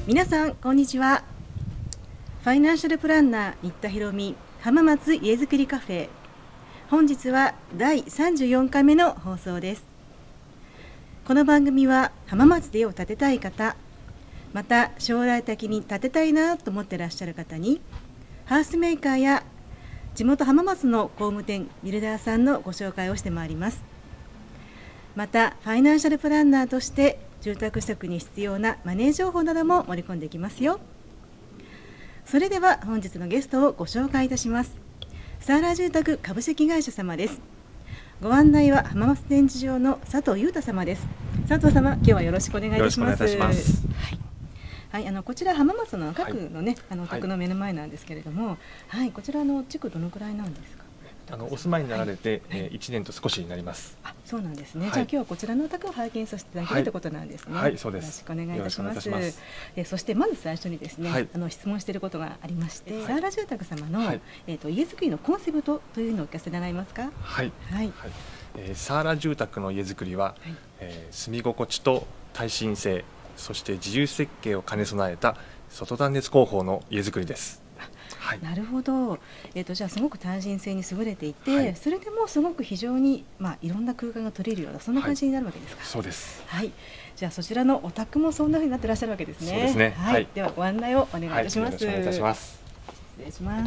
皆さんこんにちは。ファイナンシャルプランナー新田博美浜松家づくりカフェ、本日は第34回目の放送です。この番組は浜松で家を建てたい方、また将来的に建てたいなと思っていらっしゃる方に、ハウスメーカーや地元浜松の工務店ビルダーさんのご紹介をしてまいります。またファイナンシャルプランナーとして住宅取得に必要なマネー情報なども盛り込んでいきますよ。それでは本日のゲストをご紹介いたします。サーラ住宅株式会社様です。ご案内は浜松展示場の佐藤裕太様です。佐藤様、今日はよろしくお願いいたします。はい、こちら浜松の各のね、お宅の目の前なんですけれども、はい、こちらの地区どのくらいなんですか。 お住まいになられて1年と少しになります。 あ、そうなんですね。じゃあ今日はこちらのお宅を拝見させていただけるということなんですね。 はい、そうです。 よろしくお願いいたします。そしてまず最初にですね、質問していることがありまして、サーラ住宅様の家づくりのコンセプトというのをお聞かせ願えますか。 はい。サーラ住宅の家づくりは、住み心地と耐震性、そして自由設計を兼ね備えた外断熱工法の家づくりです。 なるほど。じゃあすごく耐震性に優れていて、それでもすごく非常にいろんな空間が取れるようなそんな感じになるわけですか。 そうです。 はい。じゃあそちらのお宅もそんなふうになっていらっしゃるわけですね。 そうですね。 はい。ではご案内をお願いいたします。 よろしくお願いいたします。 失礼します。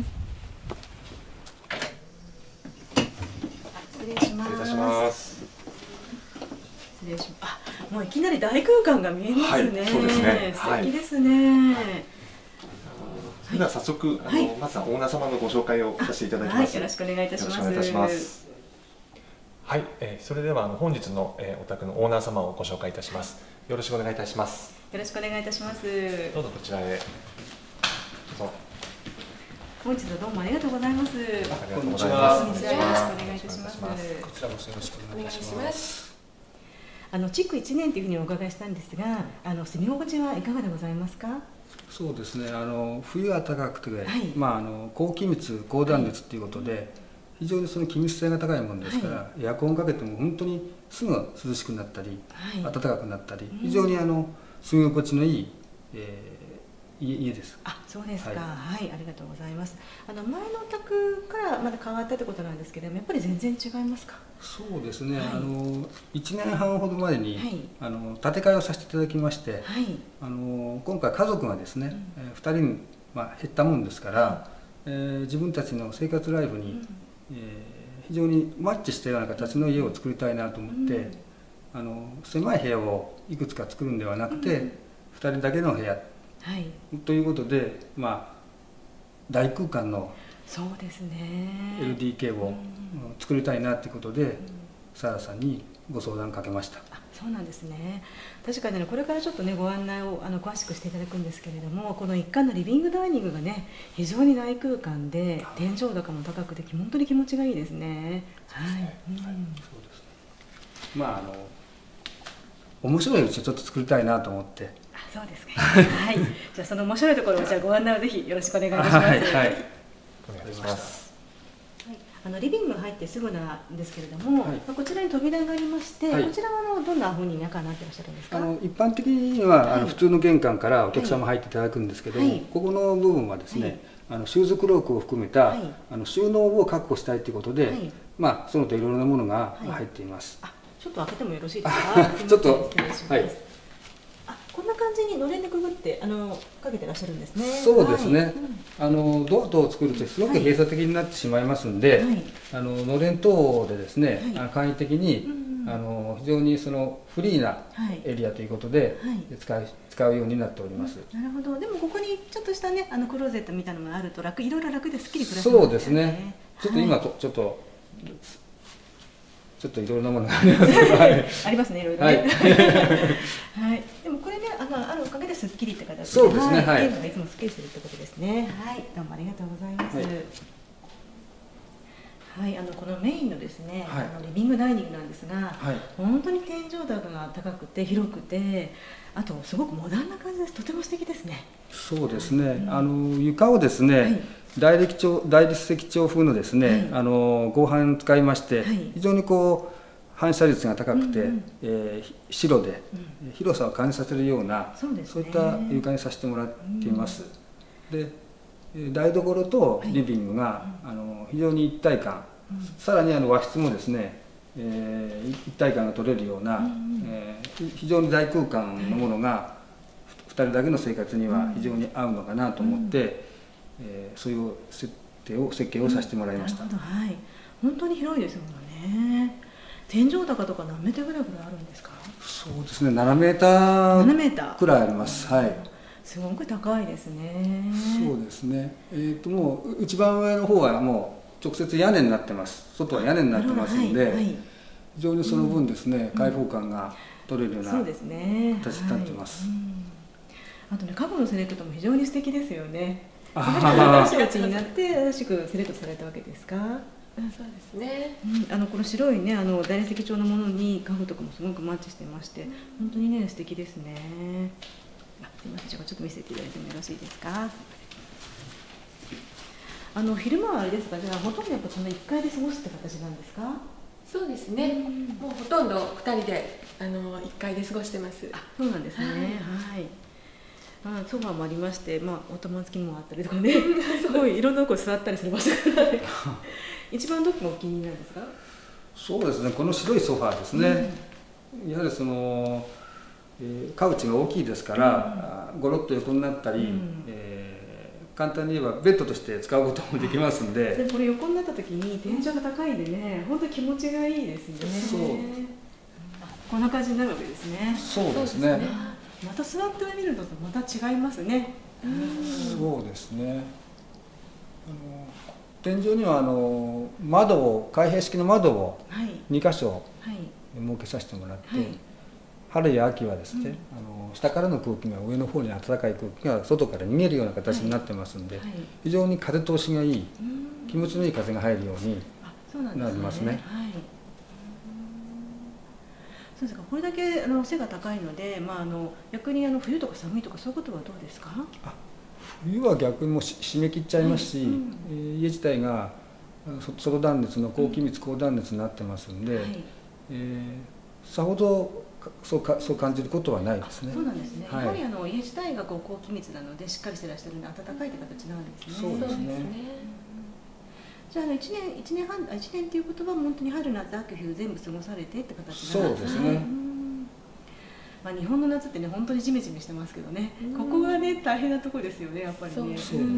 失礼します。 失礼いたします。 失礼します。もういきなり大空間が見えますね。 そうですね。 素敵ですね。 それでは早速まずはオーナー様のご紹介をさせていただきます。 よろしくお願いいたします。 はい、それでは本日のお宅のオーナー様をご紹介いたします。よろしくお願いいたします。 よろしくお願いいたします。 どうぞこちらへ。どうぞ。 本日はどうもありがとうございます。 ありがとうございます。 こんにちは。よろしくお願いいたします。 こちらもよろしくお願いします。 築1年というふうにお伺いしたんですが、住み心地はいかがでございますか。 そうですね。冬は高くて、高気密高断熱ということで、非常にその気密性が高いものですから、エアコンをかけても本当にすぐ涼しくなったり、暖かくなったり、非常に住み心地のいい、家です。 あ、そうですか。はい、ありがとうございます。前のお宅からまだ変わったということなんですけれども、やっぱり全然違いますか。そうですね。1年半ほど前に建て替えをさせていただきまして、今回家族がですね、2人に減ったもんですから、自分たちの生活ライフに非常にマッチしたような形の家を作りたいなと思って、狭い部屋をいくつか作るんではなくて、2人だけの部屋ということで、大空間の LDK を作りたいなということで、サーラさんにご相談かけました。 そうなんですね。確かにこれからちょっとねご案内を詳しくしていただくんですけれども、この一階のリビングダイニングがね非常に大空間で天井高も高くて本当に気持ちがいいですね。はい。 面白いうちをちょっと作りたいなと思って。 そうですか。はい。じゃあその面白いところをじゃあご案内をぜひよろしくお願いいたします。はい。 お願いします。 リビングが入ってすぐなんですけれども、こちらに扉がありまして、こちらはどんなふうに中になっていらっしゃるんですか。 一般的には普通の玄関からお客様入っていただくんですけども、ここの部分はですね、シューズクロークを含めた収納を確保したいということで、その他いろいろなものが入っています。 ちょっと開けてもよろしいですか。 ちょっとはい。 こんな感じにのれんでくぐってかけてらっしゃるんですね。 そうですね。ドア等を作るとすごく閉鎖的になってしまいますんで、のれん等でですね、簡易的に非常にそのフリーなエリアということで使うようになっております。 なるほど。でもここにちょっとしたねクローゼットみたいなのがあるといろいろ楽ですっきり暮らせますよね。 そうですね。ちょっと今ちょっといろいろなものがありますけど、 ありますね、いろいろね。はい。でもこれね、あるおかげですっきりって形で、 そうですね。 はい。ゲームがいつもすっきりしてるってことですね。はい。どうもありがとうございます。はい。このメインのですね、リビングダイニングなんですが、本当に天井高が高くて広くて、あとすごくモダンな感じです。とても素敵ですね。 そうですね。床をですね、大理石調風のですね、合板使いまして、非常に反射率が高くて、白で、広さを感じさせるような、そういった床にさせてもらっています。で台所とリビングが非常に一体感、さらに和室もですね、一体感が取れるような、非常に大空間のものが2人だけの生活には非常に合うのかなと思って、そういう設計をさせてもらいました。 はい、本当に広いですもんね。天井高とか何メートルぐらいあるんですか？ そうですね、7メーターくらいあります。はい。 すごく高いですね。 そうですね。もう一番上の方はもう直接屋根になってます。外は屋根になってますので、非常にその分ですね、開放感が取れるような形になってます。 あとね、家具のセレクトも非常に素敵ですよね。新しいお家になって新しくセレクトされたわけですか？ そうですね。 この白いね、大理石調のものに家具とかもすごくマッチしてまして、本当にね素敵ですね。すみません、ちょっと見せていただいてもよろしいですか？昼間はあれですか、じゃあほとんどやっぱその1階で過ごすって形なんですか？ そうですね。もうほとんど2人で1階で過ごしてます。 そうなんですね。はい。ソファーもありまして、お玉付きもあったりとかね、すごいいろんなところ座ったりする場所が一番どこがお気に入りなんですか？ そうですね、この白いソファーですね。やはりカウチが大きいですから、ゴロッと横になったり、簡単に言えばベッドとして使うこともできますんで。 これ横になった時に天井が高いんでね、本当に気持ちがいいですね。 そう。 こんな感じになるわけですね。 そうですね。 また座ってみるのとまた違いますね。 そうですね。天井には開閉式の窓を2箇所設けさせてもらって、春や秋はですね、下からの空気が上の方に暖かい空気が外から逃げるような形になってますんで、非常に風通しがいい、気持ちのいい風が入るようになりますね。 そうですか。これだけ背が高いので、逆に冬とか寒いとかそういうことはどうですか？ 冬は逆にもう締め切っちゃいますし、家自体が外断熱の高気密高断熱になってますんで、さほどそう感じることはないですね。 そうなんですね。やはり家自体が高気密なのでしっかりしてらっしゃるので暖かいって形なんですね。 そうですね。 じゃあ1年っていうことは本当に春夏秋冬全部過ごされてって形なんですね。 そうですね。 日本の夏ってね本当にジメジメしてますけどね、ここがね大変なところですよね、やっぱりね。 そうですね。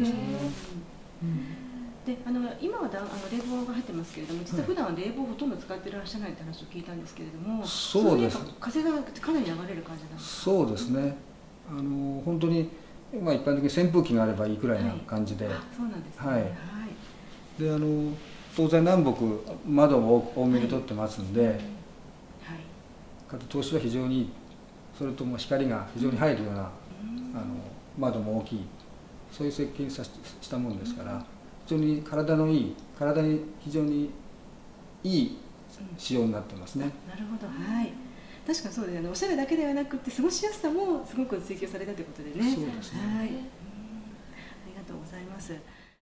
で今は冷房が入ってますけれども、実は普段は冷房ほとんど使ってらっしゃらないって話を聞いたんですけれども、 そうです。 風がかなり流れる感じなんですか？ そうですね。本当に一般的に扇風機があればいいくらいな感じで。 そうなんですね。 はい。で東西南北窓を多めに取ってますんで、風通しは非常にいい。それとも光が非常に入るような窓も大きい、そういう設計にしたものですから、非常に体に非常にいい仕様になってますね。 なるほど。はい。確かにそうですね。おしゃれだけではなくて過ごしやすさもすごく追求されたということでね。 そうですね。 はい。ありがとうございます。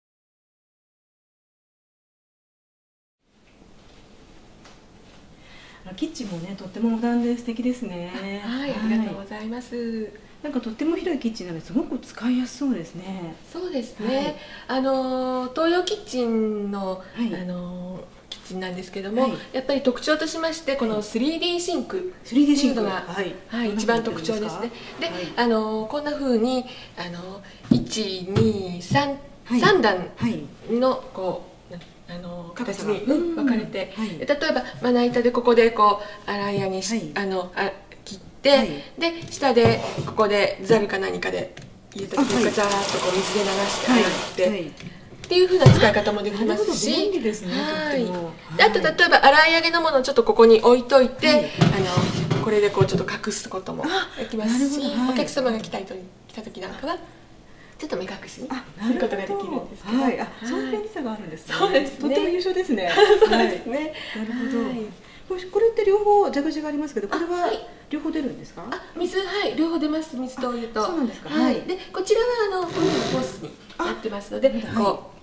キッチンもねとってもモダンで素敵ですね。 はい、ありがとうございます。 なんかとっても広いキッチンなのですごく使いやすそうですね。 そうですね。東洋キッチンのキッチンなんですけども、やっぱり特徴としましてこの 3D シンクっていうのが一番特徴ですね。で、こんな風に1、2、3段のこう形に分かれて、例えばまな板でここでこう洗い屋に切って、で下でここでざるか何かで入れた時にザーッとこう水で流して洗ってっていう風な使い方もできますし、あと例えば洗い上げのものをちょっとここに置いといて、これでこうちょっと隠すこともできますし、お客様が来た時なんかはちょっと目隠しにすることができるんですけど、 はい、そういう便利さがあるんですね。 そうですね。 とっても優秀ですね。 そうですね。 なるほど。これって両方蛇口がありますけど、これは両方出るんですか？ 水、両方出ます。水とお湯と。 そうなんですか。 はい。でこちらはこういうホースになってますので、こ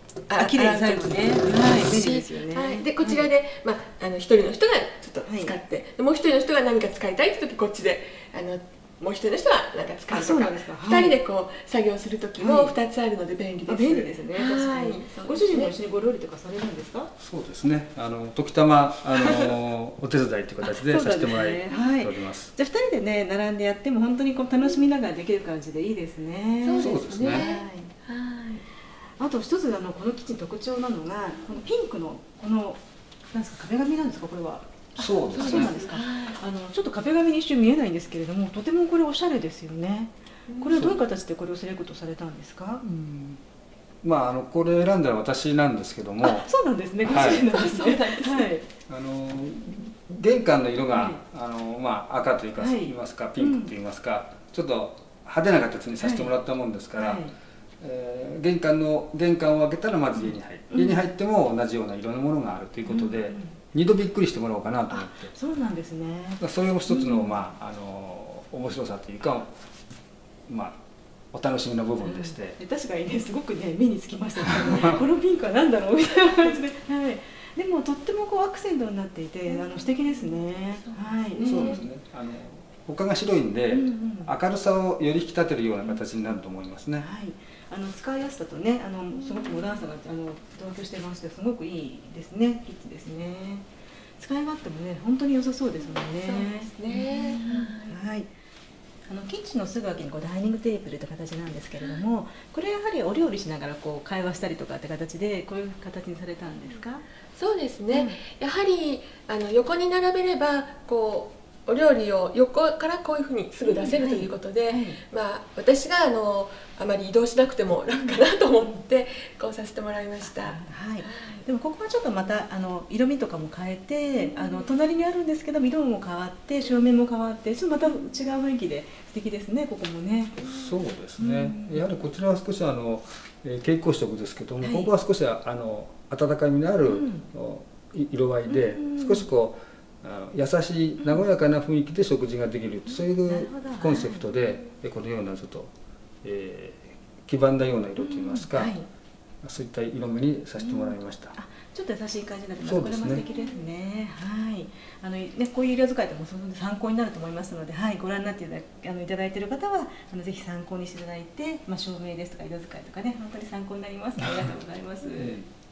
綺麗に最後ね、はい、便利ですよね。 はい、でこちらで、一人の人がちょっと使って、もう一人の人が何か使いたいって時こっちでもう一人の人は何か使うとか、二人でこう作業する時も2つあるので便利です。 便利ですね。確かに。ご主人も一緒にご料理とかされるんですか？ そうですね。時たまお手伝いという形でさせてもらっております。 じゃあ2人でね並んでやっても本当にこう楽しみながらできる感じでいいですね。 そうですね。はい。 あと一つこのキッチン特徴なのがこのピンクのこのなんですか壁紙なんですかこれは？ そうですね。 そうなんですか。ちょっと壁紙に一瞬見えないんですけれども、とてもこれおしゃれですよね。これはどういう形でこれをセレクトされたんですか？ これ選んだのは私なんですけども。 そうなんですね。ご主人なんですね。はい。 玄関の色が赤というか言いますかピンクと言いますか、ちょっと派手な形にさせてもらったもんですから。玄関を開けたらまず家に入っても同じような色のものがあるということで、2度びっくりしてもらおうかなと思って。 そうなんですね。 それも一つの面白さというかお楽しみの部分でして、 確かにねすごくね目につきましたね。このピンクは何だろうみたいな感じで、はい。でもとってもこうアクセントになっていて素敵ですね。はい。 そうですね。他が白いんで明るさをより引き立てるような形になると思いますね。はい。 使いやすさとねすごくモダンさが同居してましてすごくいいですね。キッチンですね。使い勝手もね本当に良さそうですもんね。 そうですね。 はい。キッチンのすぐ脇にこうダイニングテーブルという形なんですけれども、これやはりお料理しながらこう会話したりとかって形でこういう形にされたんですか？ そうですね。やはり横に並べればこうお料理を横からこういうふうにすぐ出せるということで、私があまり移動しなくても楽かなと思ってこうさせてもらいました。はい。 でもここはちょっとまた色味とかも変えて隣にあるんですけど色も変わって照明も変わってちょっとまた違う雰囲気で素敵ですねここもね。 そうですね。やはりこちらは少し蛍光色ですけども、ここは少し温かみのある色合いで少しこう。優しい和やかな雰囲気で食事ができる、そういうコンセプトでこのようなちょっと黄ばんだような色といいますか、そういった色味にさせてもらいました。 ちょっと優しい感じになってこれも素敵ですね。はい。こういう色使いでも参考になると思いますので、はい、ご覧になっていただいている方はぜひ参考にしていただいて、照明ですとか色使いとかね本当に参考になります。ありがとうございます。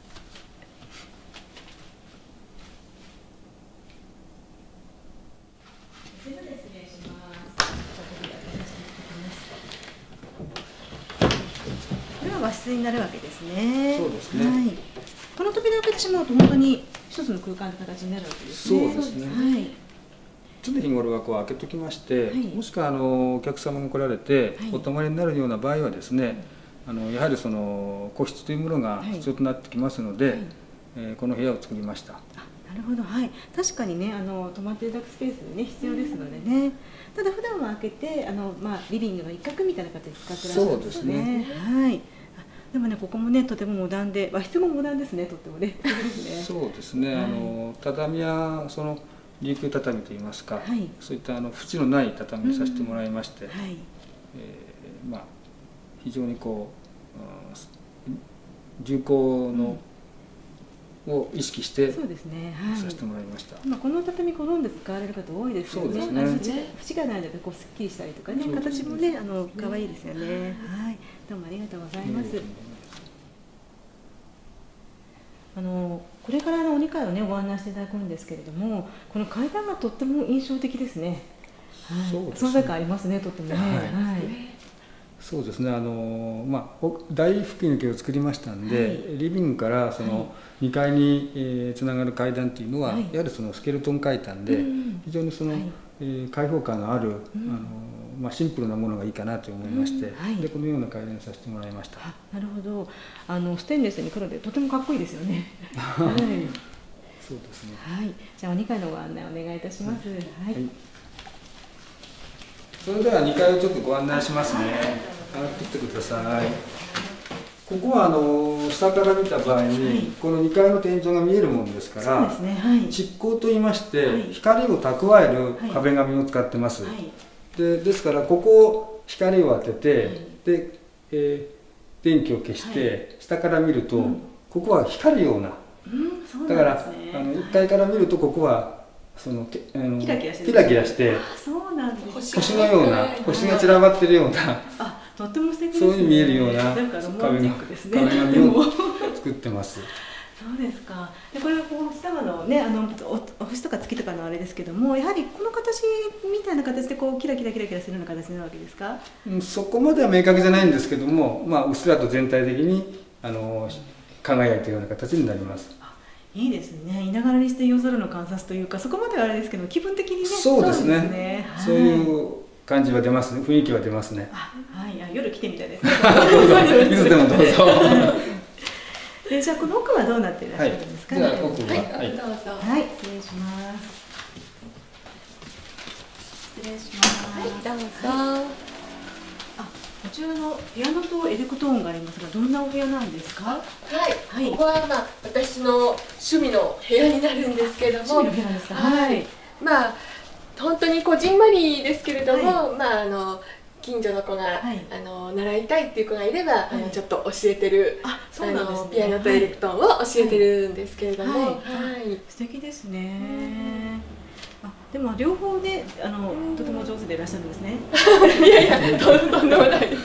和室になるわけですね。 そうですね。 はい。この扉を開けてしまうと本当に一つの空間の形になるわけですね。 そうですね。はい。常日頃はこう開けときまして、もしくはお客様が来られてお泊まりになるような場合はですね、やはりその個室というものが必要となってきますので、この部屋を作りました。 なるほど、はい。確かにね、泊まっていただくスペースね必要ですのでね。ただ普段は開けてリビングの一角みたいな形で使ってらっしゃるんですね。はい。でもねここもねとてもモダンで和室もモダンですねとってもね。 そうですね。畳はその琉球畳といいますか、そういった縁のない畳にさせてもらいまして、非常にこう重厚のを意識してさせてもらいました。 この畳好んで使われる方多いですよね。そうですね。縁がないのでこうすっきりしたりとかね、形もね可愛いですよね。はい、どうもありがとうございます。これからお2階をねご案内していただくんですけれども、この階段がとっても印象的ですね。存在感ありますね、とってもね。はい。 そうですね。大吹き抜けを作りましたんで、リビングからその2階につながる階段というのは、やはりそのスケルトン階段で非常にその開放感のあるシンプルなものがいいかなと思いまして、でこのような階段にさせてもらいました。 なるほど。ステンレスに黒でとてもかっこいいですよね。 はい。そうですね。 はい。じゃあお2階のご案内お願いいたします。はい。 それでは2階をちょっとご案内しますね。上がってきてください。ここは下から見た場合に、この2階の天井が見えるものですから、蓄光といいまして、光を蓄える壁紙を使ってます。ですからここを光を当てて、で電気を消して下から見ると、ここは光るような、だから1階から見るとここはそのキラキラして星のような、星が散らばってるような、 とっても素敵ですね。 そういうふうに見えるような壁紙を作ってます。 そうですか。でこれは星様のね、星とか月とかのあれですけども、やはりこの形みたいな形でキラキラキラキラするような形なわけですか？ そこまでは明確じゃないんですけども、うっすらと全体的に輝いたような形になります。 いいですね。いながらにして夜空の観察というか、そこまではあれですけど気分的にね。 そうですね。そういう感じは出ますね。雰囲気は出ますね。 はい、夜来てみたいですね。 いつでもどうぞ。 じゃあこの奥はどうなっていらっしゃるんですか？ 奥は、どうぞ。 はい、失礼します。失礼します。 はい、どうぞ。 こちらのピアノとエレクトーンがありますが、どんなお部屋なんですか？ はい、ここは私の趣味の部屋になるんですけども、 趣味の部屋なんですか？はい。 本当にこじんまりですけれども、近所の子が習いたいっていう子がいれば、ちょっと教えてるピアノとエレクトーンを教えてるんですけれども、 素敵ですね。でも両方でとても上手でいらっしゃるんですね。 いやいや、とんでもないです。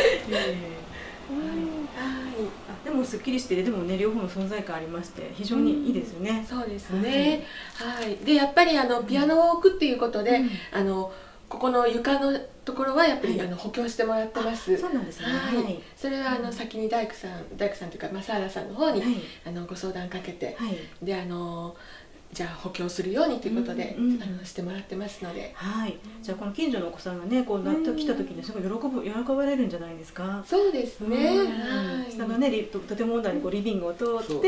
でもすっきりしてでもね、両方の存在感ありまして非常にいいですよね。 そうですね。はい。でやっぱりピアノを置くっていうことで、ここの床のところはやっぱり補強してもらってます。 そうなんですね。 はい。それは先に大工さんというか正原さんの方にご相談かけて、でじゃあ補強するようにということでしてもらってますので、 はい。じゃあこの近所のお子さんがね、来た時にすごい喜ばれるんじゃないですか？ そうですね。 下のねとても大にリビングを通って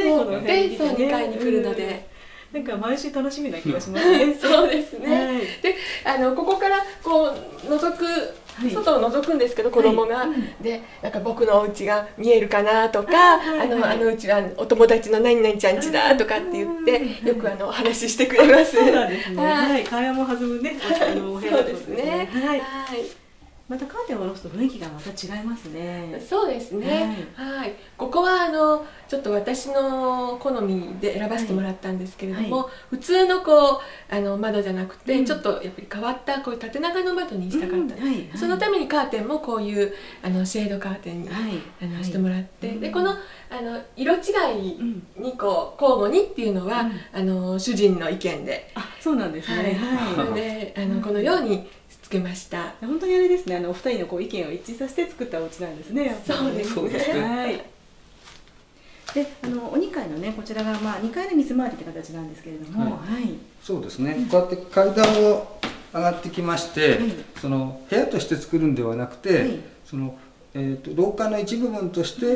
2階に来るので、 なんか毎週楽しみな気がしますね。 そうですね。でここから覗く。外を覗くんですけど、子供がでなんか僕のお家が見えるかなとか、あのうちはお友達の何々ちゃん家だとかって言ってよくお話ししてくれます。 そうなんですね。はい、会話も弾むね。お部屋ですね。はい。 またカーテンを下ろすと雰囲気がまた違いますね。 そうですね。はい。ここはちょっと私の好みで選ばせてもらったんですけれども、普通の窓じゃなくてちょっとやっぱり変わったこういう縦長の窓にしたかった。そのためにカーテンもこういうシェードカーテンにしてもらって、でこの色違いに交互にっていうのは主人の意見で。 そうなんですね。 それでこのようにつけました。 本当にあれですね。お二人の意見を一致させて作ったお家なんですね。 そうですね。 はい。で、お2階のね、こちらが2階の水回りって形なんですけれども、 そうですね。こうやって階段を上がってきまして、その部屋として作るんではなくて、その廊下の一部分として、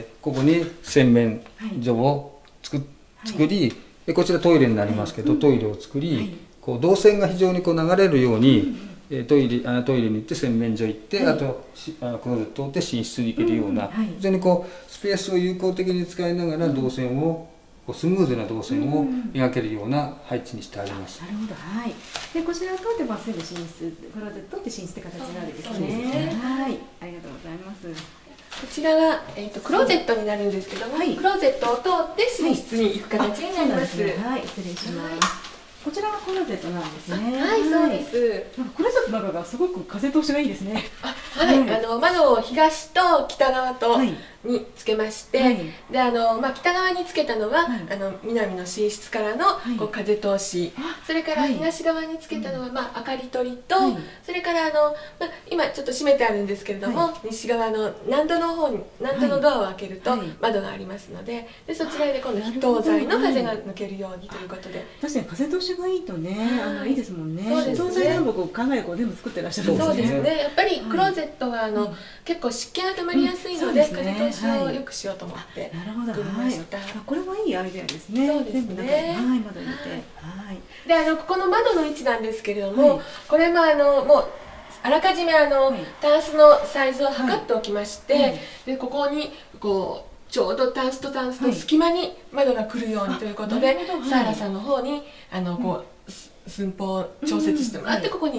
ここに洗面所を作り、こちらトイレになりますけど、トイレを作り。動線が非常に流れるように、トイレに行って洗面所行って、あとクローゼットを通って寝室に行けるような、非常にスペースを有効的に使いながら動線をスムーズな動線を描けるような配置にしてあります。 なるほど。はい。でこちらを通って全部寝室、クローゼットって寝室って形になるんですね。はい。ありがとうございます。 こちらがクローゼットになるんですけども、クローゼットを通って寝室に行く形になります。 はい。失礼します。こちらはクローゼットなんですね。 はい、そうです。 クローゼットの中がすごく風通しがいいですね。 はい、窓を東と北側とにつけまして、で北側につけたのは南の寝室からの風通し、それから東側につけたのは明かり取りと、それから今ちょっと閉めてあるんですけれども、西側の南戸の方に南戸のドアを開けると窓がありますので、そちらで今度東西の風が抜けるようにということで。 確かに風通しがいいとね、いいですもんね。東西南北を考え全部作ってらっしゃるんですね。 そうですね。やっぱりクローゼットは結構湿気が溜まりやすいので、風通しを良くしようと思って作りました。 これはいいアイデアですね。 そうですね。 窓入れて。 でここの窓の位置なんですけれども、これももうあらかじめタンスのサイズを測っておきまして、でここにちょうどタンスとタンスの隙間に窓が来るようにということで、サーラさんの方に寸法を調節してもらってここに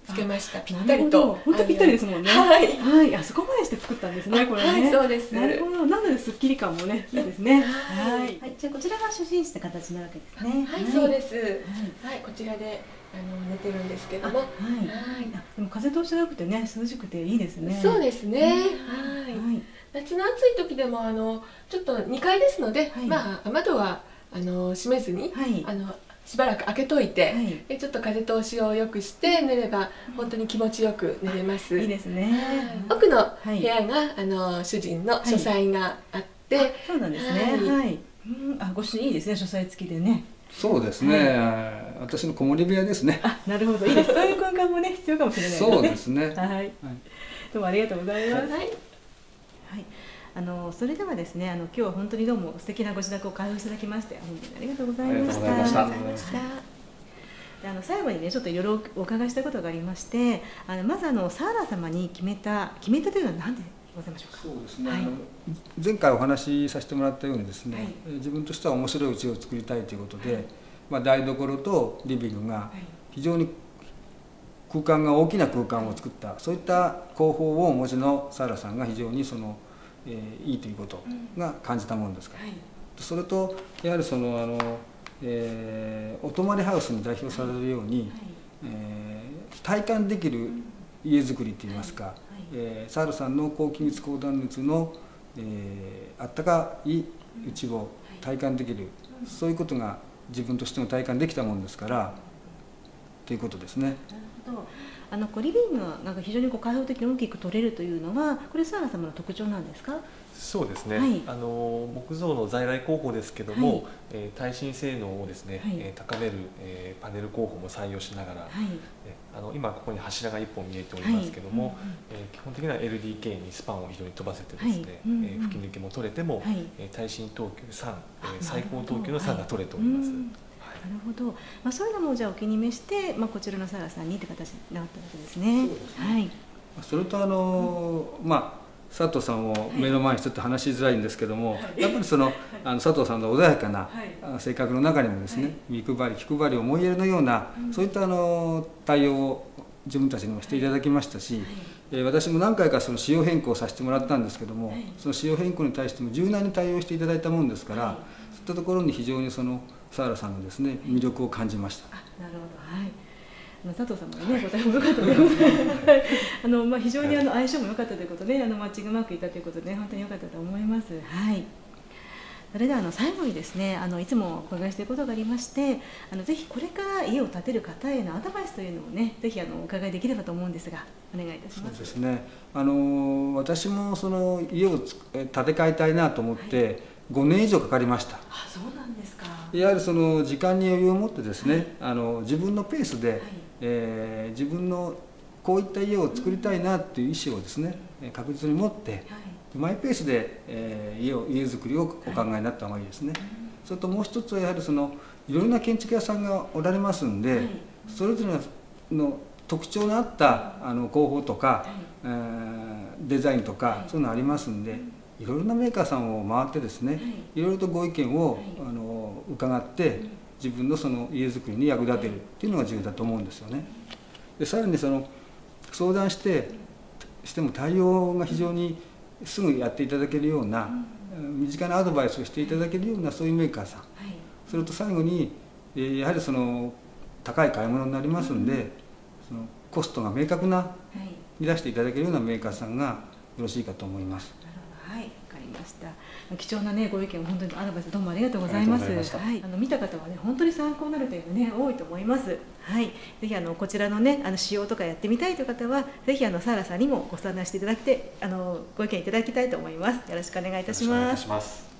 つけました。ぴったりと。 本当ぴったりですもんね。はい。はい。あそこまでして作ったんですね。これね。 はい、そうです。 なるほど。なのですっきり感もね、いいですね。はい。じゃあこちらが主人室って形なわけですね。 はい、そうです。はい、こちらで寝てるんですけども。はい。 でも風通しが良くてね、涼しくていいですね。 そうですね。はい。夏の暑い時でもちょっと2階ですので、まあ窓は閉めずにしばらく開けといて、ちょっと風通しを良くして寝れば本当に気持ちよく寝れます。 いいですね。 奥の部屋が主人の書斎があって、 そうなんですね。はい。ご主人いいですね、書斎付きでね。 そうですね。私の子守部屋ですね。 なるほど、いいです。そういう空間もね必要かもしれない。 そうですね。 はい。どうもありがとうございます。はい。それではですね、今日は本当にどうも素敵なご自宅を開放していただきまして本当にありがとうございました。ありがとうございました。最後にねちょっといろいろお伺いしたいことがありまして、まずサーラ様に決めたというのは何でございましょうか。 そうですね。前回お話しさせてもらったようにですね、自分としては面白い家を作りたいということで、台所とリビングが非常に空間が大きな空間を作った、そういった工法をお持ちのサーラさんが非常にいいということが感じたものですから、それとやはりお泊まりハウスに代表されるように、体感できる家づくりといいますか、サーラさんの高気密高断熱の、あったかい家を体感できる、そういうことが自分としても体感できたものですからということですね。 リビングが非常に開放的に大きく取れるというのはこれサーラ様の特徴なんですか。 そうですね、木造の在来工法ですけども、耐震性能をですね、高める、パネル工法も採用しながら、今ここに柱が1本見えておりますけども、基本的には LDK にスパンを非常に飛ばせてですね、吹き抜けも取れても、耐震等級3、最高等級の3が取れております。 なるほど、そういうのもじゃあお気に召して、こちらのサーラさんにって形になったわけですね。はい。 それと佐藤さんを目の前にちょっと話しづらいんですけども、やっぱり佐藤さんの穏やかな性格の中にもですね、見配り気配り思いやりのような、そういった対応を自分たちにもしていただきましたし、私も何回か仕様変更させてもらったんですけども、その仕様変更に対しても柔軟に対応していただいたもんですから、そういったところに非常にサーラさんのですね魅力を感じました。 なるほど、はい。佐藤さんもね、答えも良かったと思います。非常に相性も良かったということで、マッチングうまくいったということで、本当に良かったと思います。はい。それでは最後にですね、いつもお伺いしていることがありまして、ぜひこれから家を建てる方へのアドバイスというのをね、ぜひお伺いできればと思うんですが、お願いいたします。 そうですね。私も家を建て替えたいなと思って、5年以上かかりました。 そうなんですか。 やはり時間に余裕を持ってですね、自分のペースで、自分のこういった家を作りたいなっていう意思をですね、確実に持って、マイペースで、家づくりをお考えになった方がいいですね。それともう一つはやはりいろいろな建築屋さんがおられますんで、それぞれの特徴のあった工法とか、デザインとかそういうのありますんで、いろいろなメーカーさんを回ってですね、いろいろとご意見を伺って自分の家づくりに役立てるっていうのが重要だと思うんですよね。でさらに相談しても対応が非常にすぐやっていただけるような、身近なアドバイスをしていただけるようなそういうメーカーさん、それと最後にやはり高い買い物になりますんで、コストが明確なに出していただけるようなメーカーさんがよろしいかと思います。 はい、わかりました。貴重なねご意見を本当にアドバイスどうもありがとうございます。はい、見た方はね本当に参考になる点がね多いと思います。はい、ぜひこちらのね仕様とかやってみたいという方はぜひサーラさんにもご相談していただいてご意見いただきたいと思います。よろしくお願いいたします。